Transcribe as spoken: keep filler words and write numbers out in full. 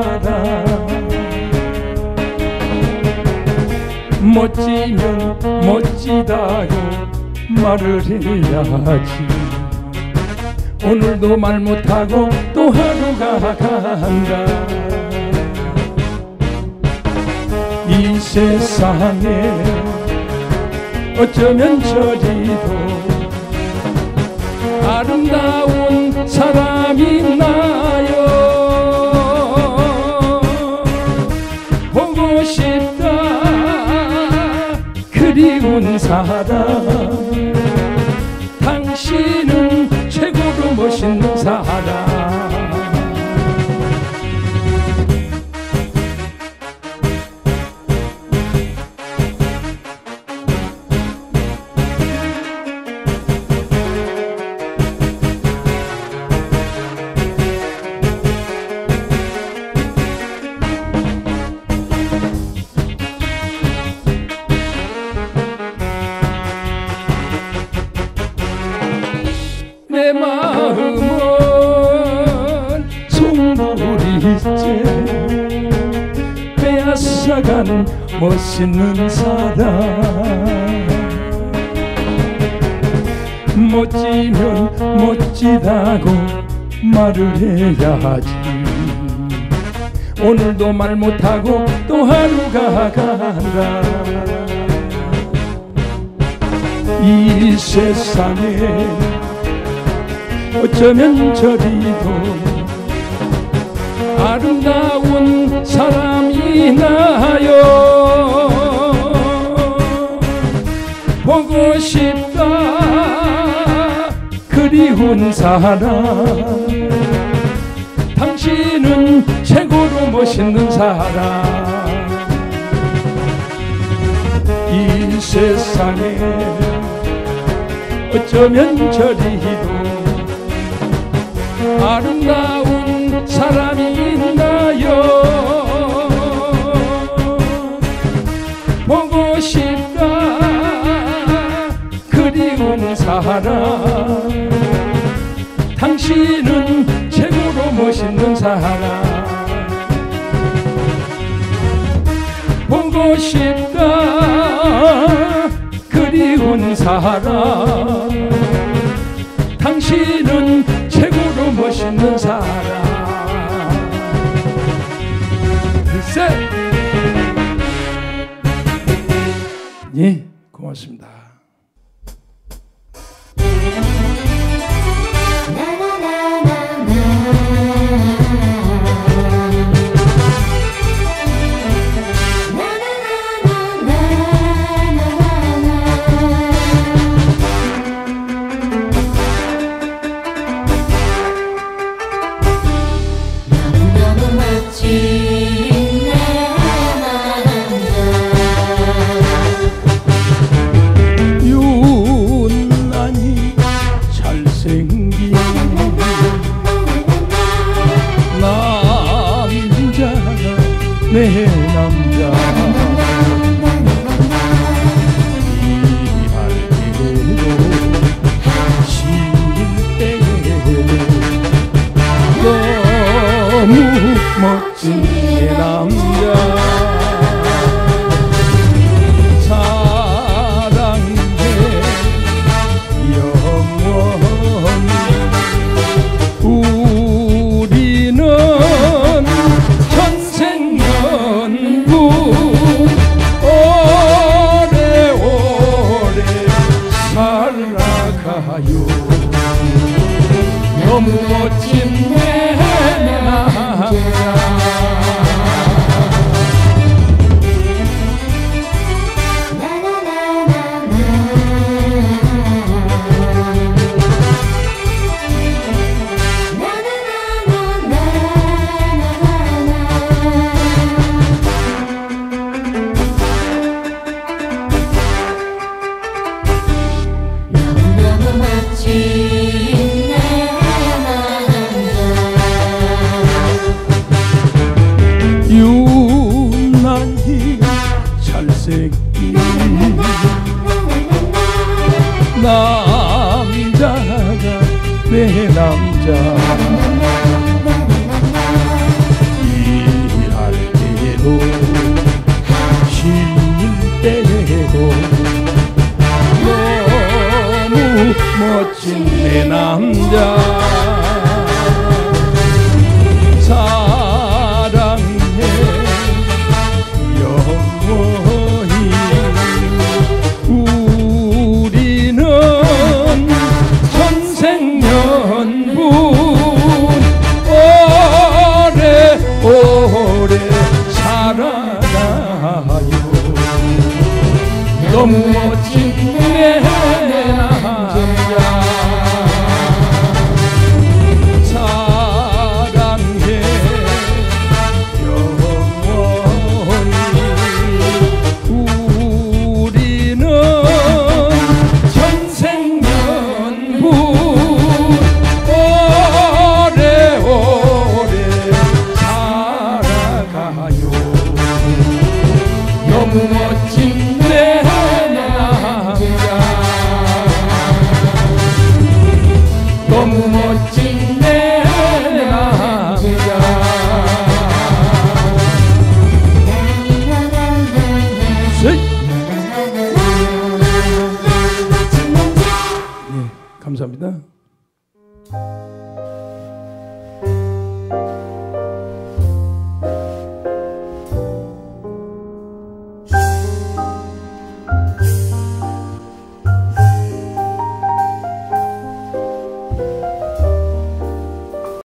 사람 멋지면 멋지다고 말을 해야지. 오늘도 말 못하고 또 하루가 간다. 이 세상에 어쩌면 저리도 아름다운 사람이 있나요. 보고 싶다 그리운 사람. 당신은 최고로 멋있는 사람. 내 마음은 송두리째 빼앗아간 멋있는 사람. 멋지면 멋지다고 말을 해야지. 오늘도 말 못하고 또 하루가 간다. 이 세상에 어쩌면 저리도 아름다운 사람이 나요. 보고 싶다 그리운 사람. 당신은 최고로 멋있는 사람. 이 세상에 어쩌면 저리도 아름다운 사람이 있나요. 보고 싶다 그리운 사람. 당신은 최고로 멋있는 사람. 보고 싶다 그리운 사람. 당신은 최고로 멋있는 사람. 글쎄. 예, 고맙습니다. 유난히 잘생긴 남자가 내 남자. 일할 때도 쉴 때도 너무 멋진 내 남자. 사랑해 영원히 우리는 천생연분 오래오래 살아가요. 너무 멋진 내 남자. 유난히 잘생긴 남자가 내 남자. 일할 너무